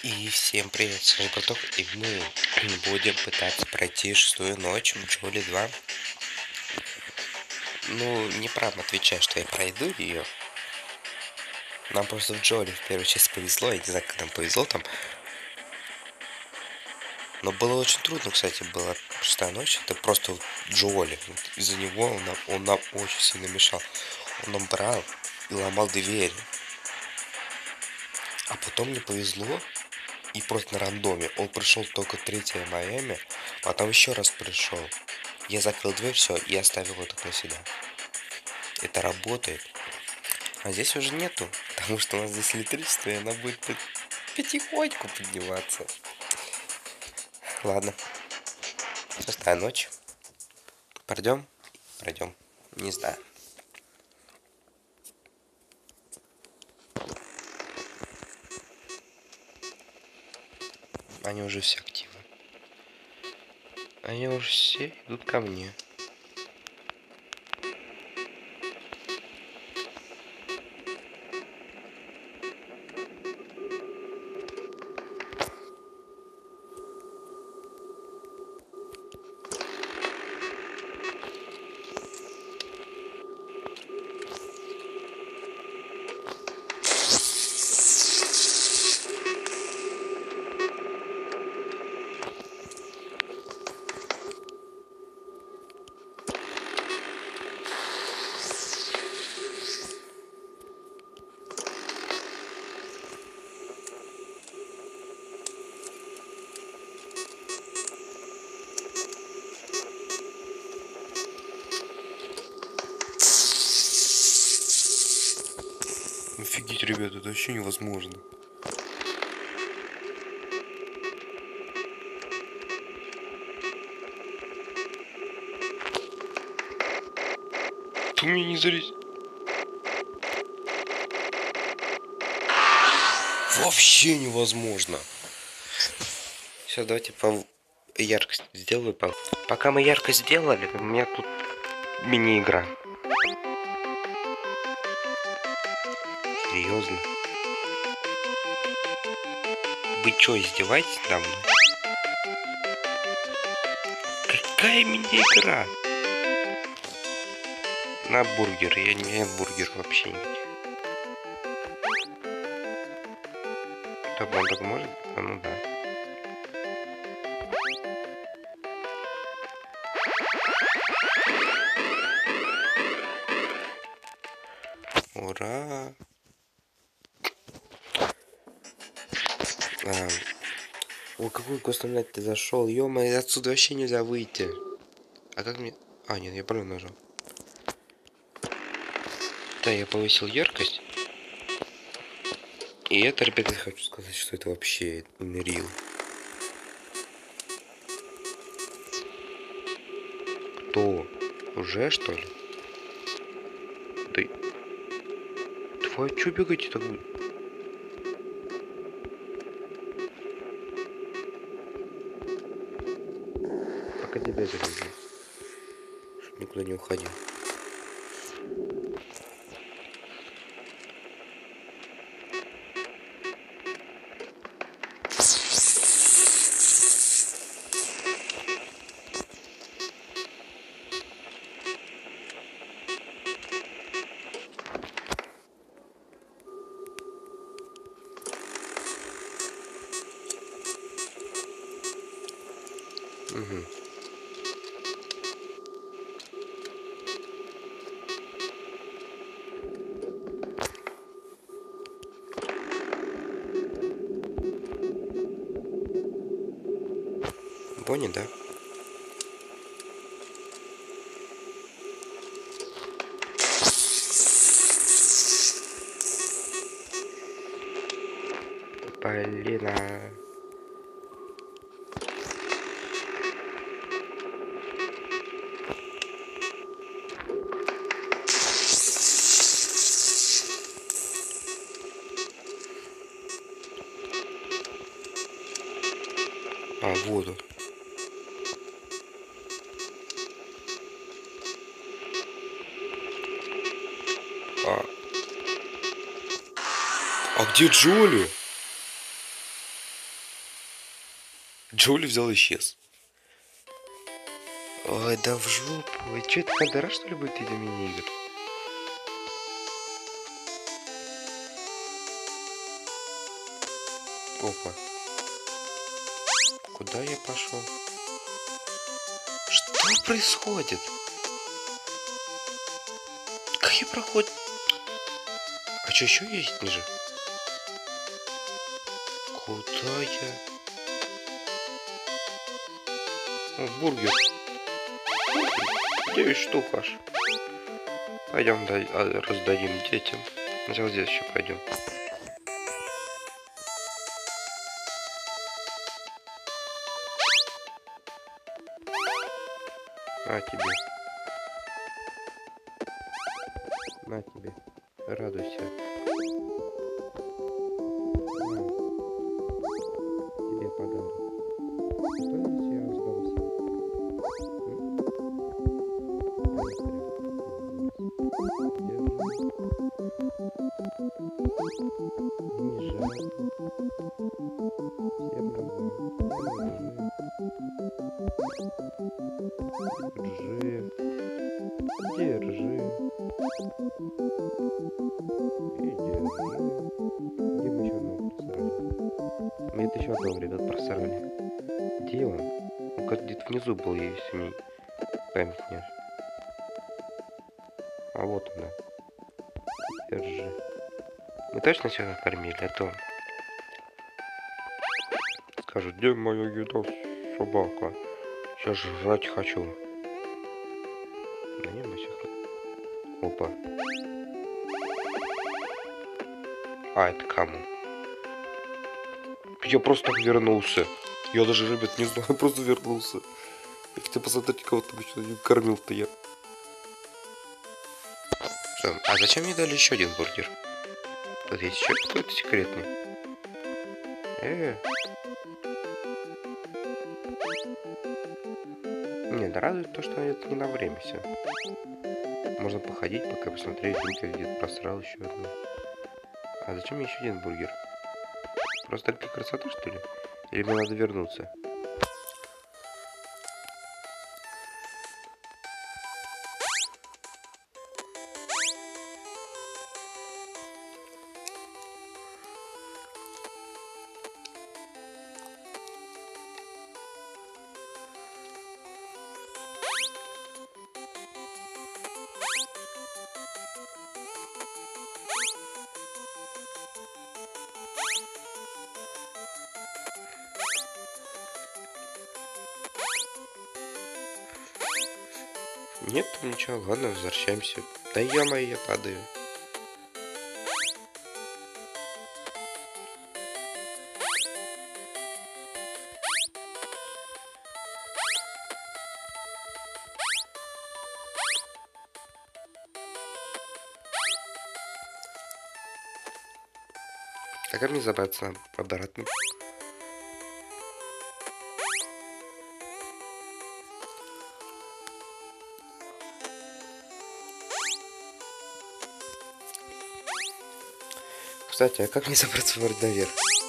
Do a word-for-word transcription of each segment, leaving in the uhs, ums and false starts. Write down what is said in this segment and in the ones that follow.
И всем привет, с вами Браток, и мы будем пытаться пройти шестую ночь в Джоли два. Ну, не правда отвечаю, что я пройду ее. Нам просто в Джоли в первую часть повезло, я не знаю, как нам повезло там. Но было очень трудно, кстати, была шестая ночь, это просто вот Джоли. Вот из-за него он нам, он нам очень сильно мешал. Он нам брал и ломал двери. А потом мне повезло, и просто на рандоме. Он пришел только третье Майами, а потом еще раз пришел. Я закрыл дверь, все, и оставил его так на себя. Это работает. А здесь уже нету, потому что у нас здесь электричество, и она будет потихоньку подниматься. Ладно. Шестая ночь. Пройдем? Пройдем. Не знаю. Они уже все активны. Они уже все идут ко мне. Офигеть, ребята, это вообще невозможно. Ты мне не зарез... Вообще невозможно. Сейчас давайте по яркость сделаю. По... Пока мы яркость сделали, у меня тут мини-игра. Серьезно? Вы что, издеваетесь надо мной? Какая мини-игра? На бургер. Я не ем бургер вообще никаких. Так, он так может? А, ну да. Ура! А, о, какой костомлять ты зашел? Ё-моё, отсюда вообще нельзя выйти. А как мне... А, нет, я правильно нажал. Да, я повысил яркость. И это, ребята, я хочу сказать, что это вообще unreal. Кто? Уже, что ли? Да... Твой, чё бегаете так? Пока тебя завезу. Чтоб никуда не уходил. Угу. Бонни, да? Полина. А, вот он. А, а где Джоли? Джоули взял и исчез. Ой, да в жопу. Ой, что это, Кандера, что ли, будет эти мини-игр? Опа. Куда я пошел? Что происходит? Как я проход? А что еще есть ниже? Куда я? О, бургер. девять штук аж. Пойдем раздадим детям. Сначала здесь еще пойдем. На тебе. На тебе. Радуйся. На. Тебе подарок. Что если я раздался? Не жаль. Всем разом. Держи. Держи. И держи. Где мы еще одного просрали? Мы это еще одного, ребят, просрали. Где он? Он как где-то внизу был, если не память не. А вот он, да. Держи. Мы точно всех накормили, а то скажут, где моя еда, собака? Сейчас жрать хочу. Да не, мы всех. Опа. А, это кому? Я просто так вернулся. Я даже, ребят, не знаю, просто вернулся. Я хотел посмотреть, кого-то не кормил-то я. Что? А зачем мне дали еще один бургер? Тут есть еще какой-то секретный. Э. Нет, радует то, что это не на время все. Можно походить, пока посмотреть, вдруг я где-то просрал еще одну. А зачем мне еще один бургер? Просто для красоты, что ли? Или мне надо вернуться? Нет, там ничего, ладно, возвращаемся. Да ё-моё, я падаю. А как мне забраться обратно? Кстати, а как мне забраться вроде наверх?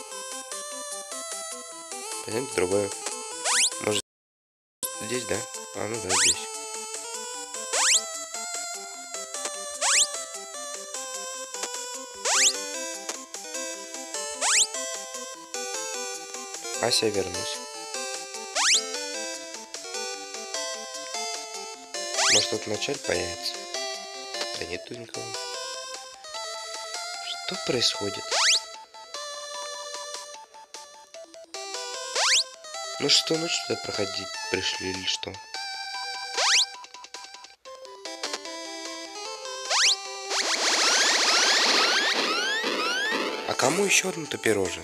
Пойдем другое. Может, здесь, да? А, ну да, здесь. Ася, я вернусь. Может, тут вначале появится? Да нету никого. Что происходит? Ну что, ну что проходить пришли или что? А кому еще одно-то пирожное?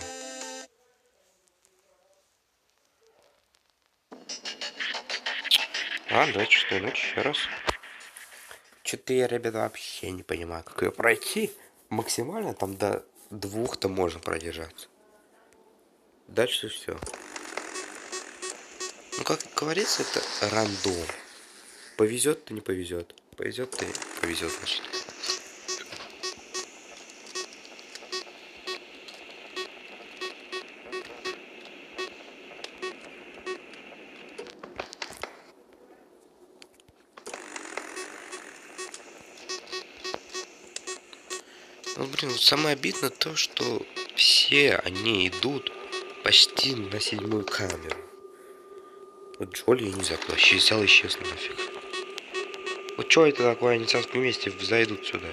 А, давайте что, ну еще раз. Что-то я, ребята, вообще не понимаю, как ее пройти. Максимально там до двух-то можно продержаться. Дальше все. Ну, как говорится, это рандом. Повезет-то не повезет. Повезет-то повезет, значит. Ну, блин, самое обидное то, что все они идут почти на седьмую камеру. Вот Джоли, я не знаю, куда взял и исчез нафиг. Вот что это такое, они сейчас вместе зайдут сюда.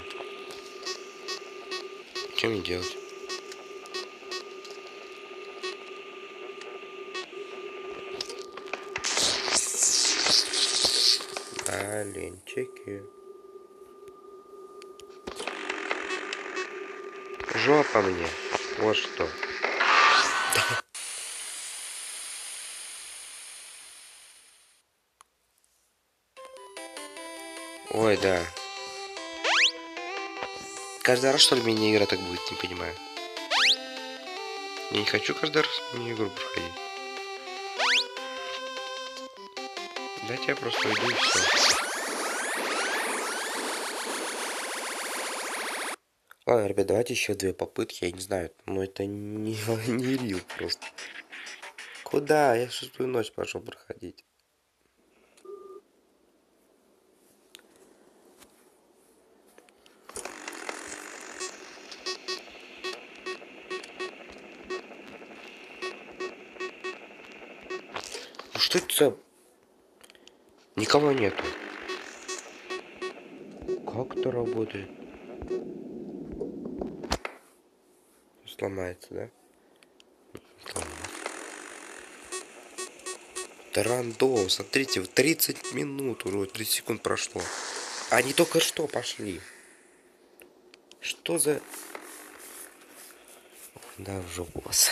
Что мне делать? Оленчики. Жопа мне. Вот что. Ой, да. Каждый раз, что ли, мини-игра так будет, не понимаю. Я не хочу каждый раз мини-игру проходить. Дайте я просто уйду и все. Ладно, ребят, давайте еще две попытки, я не знаю, но это не, не рил просто. Куда? Я шестую ночь пошел проходить. Ну что это за... Никого нету. Как это работает? Сломается, да? Это рандом, смотрите, тридцать минут уже, тридцать секунд прошло. Они только что пошли. Что за... Да, в жопу вас.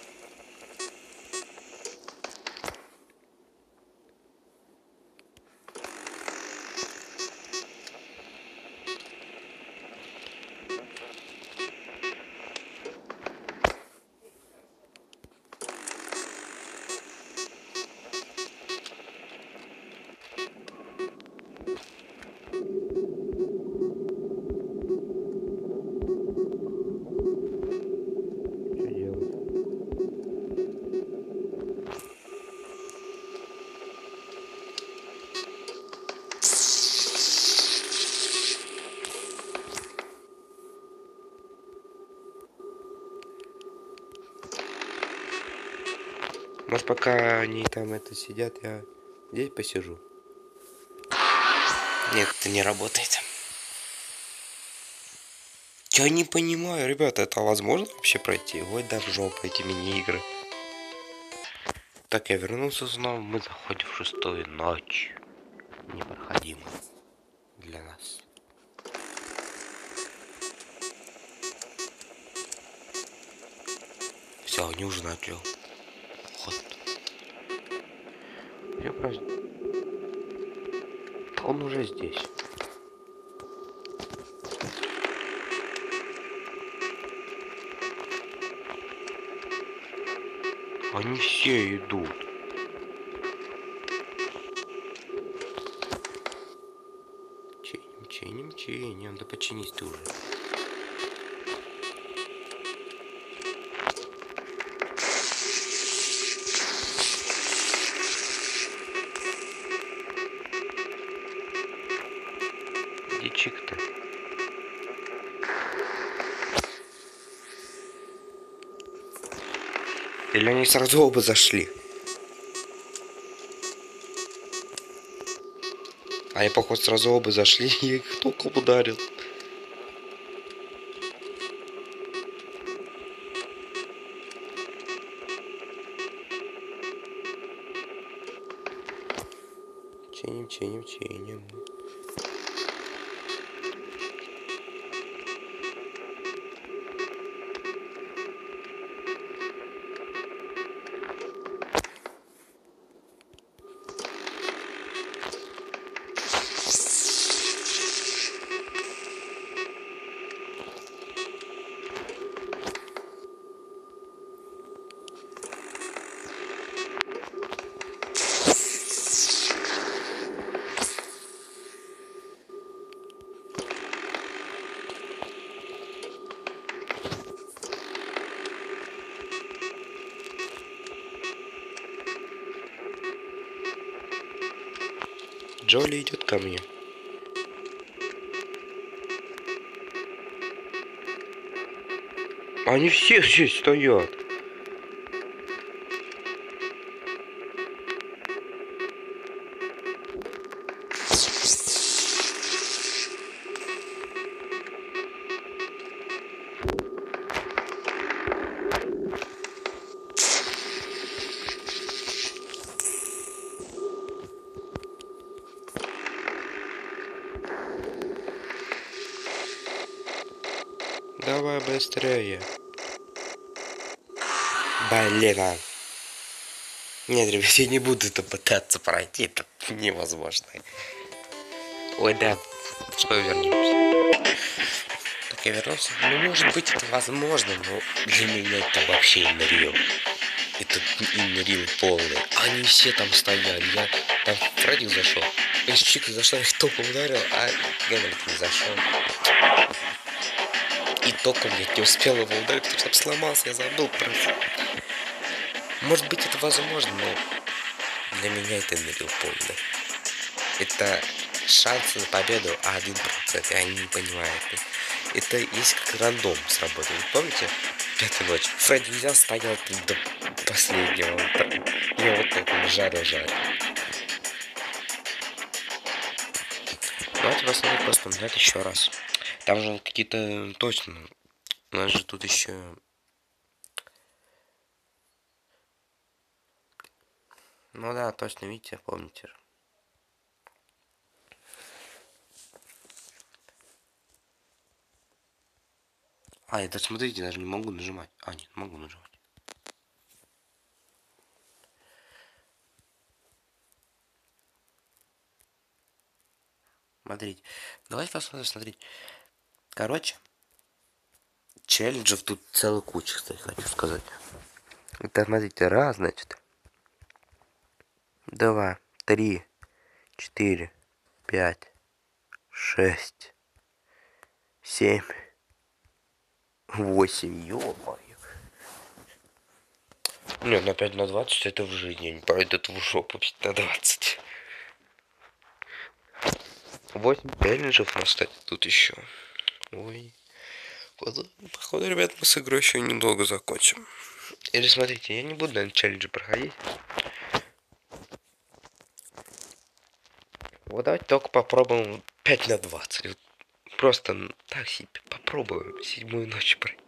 Может, пока они там это сидят, я здесь посижу. Нет, это не работает. Я не понимаю, ребята, это возможно вообще пройти? Ой, да в жопу эти мини-игры. Так, я вернулся снова, мы заходим в шестую ночь. Непроходимо для нас. Все, они уже начали. Вот. Я просто... Он уже здесь. Они все идут. Чиним, чиним, чиним. Да починись ты уже. Дичик-то. Или они сразу оба зашли? Они, походу, сразу оба зашли, и их током ударил. Чиним, чиним, чиним. Джоли идет ко мне. Они все здесь стоят. Давай быстрее. Блин. а. Нет, ребят, я не буду это пытаться пройти. Это невозможно. Ой, да. Что вернемся? Так я вернулся. Ну, может быть, это возможно, но для меня это вообще Unreal. Это Unreal полный. Они все там стояли. Я там Фредди зашел. Из Чика зашла, их током ударил, а Генрик не зашел. И током я не успел его ударить, потому что сломался, я забыл просто. Может быть, это возможно, но для меня это Unreal полный. Это шансы на победу один процент, и они не понимают. Это есть как рандом сработал. Помните? Пятая ночь. Фредди взял, стоял до последнего. Я вот так вот жарил, жарил. Давайте посмотрим, просто узнать еще раз. Там же какие-то точно. У нас же тут еще. Ну да, точно, видите, помните. А, это смотрите, даже не могу нажимать. А, нет, могу нажимать. Смотрите. Давайте посмотрим, смотрите. Короче, челленджев тут целая куча, кстати, хочу сказать. Это, смотрите, раз, значит. Два, три, четыре, пять, шесть, семь, восемь, ё-моё. Нет, на пять на двадцать это в жизни не пройдет в жопу пять на двадцать. восемь челленджев у нас, кстати, тут еще. Ой. Походу, ребят, мы с игрой еще недолго закончим. Или смотрите, я не буду, наверное, челленджи проходить. Вот давайте только попробуем пять на двадцать. Вот просто так себе попробуем седьмую ночь пройти.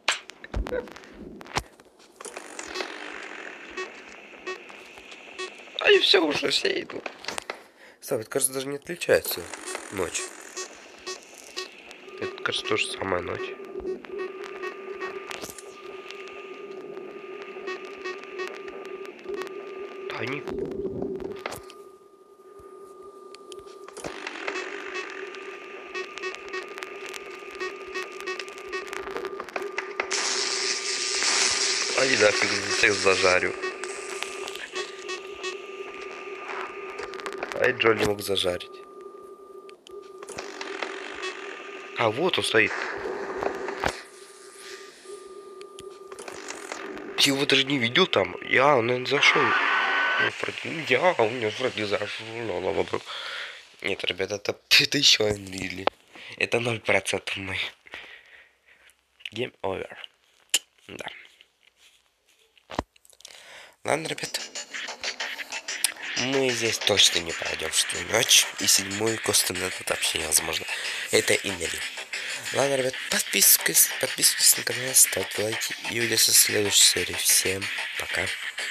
А и все уже, все идут. Стоп, это, кажется, даже не отличается ночь. Это, кажется, тоже самая ночь. Они... Ай, нафиг, всех зажарю. Ай, Джо не мог зажарить. А, вот он стоит. Я его даже не видел там. Я, он, наверное, зашел. Я, у меня вроде зашел. Нет, ребята, это, это еще Unreal. Это ноль процентов мы. Game over. Да. Ладно, ребята. Мы здесь точно не пройдем шестую ночь. И седьмую костюм это вообще невозможно. Это Unreal. Ладно, ребят, подписывайтесь, подписывайтесь на канал, ставьте лайки. И увидимся в следующей серии. Всем пока.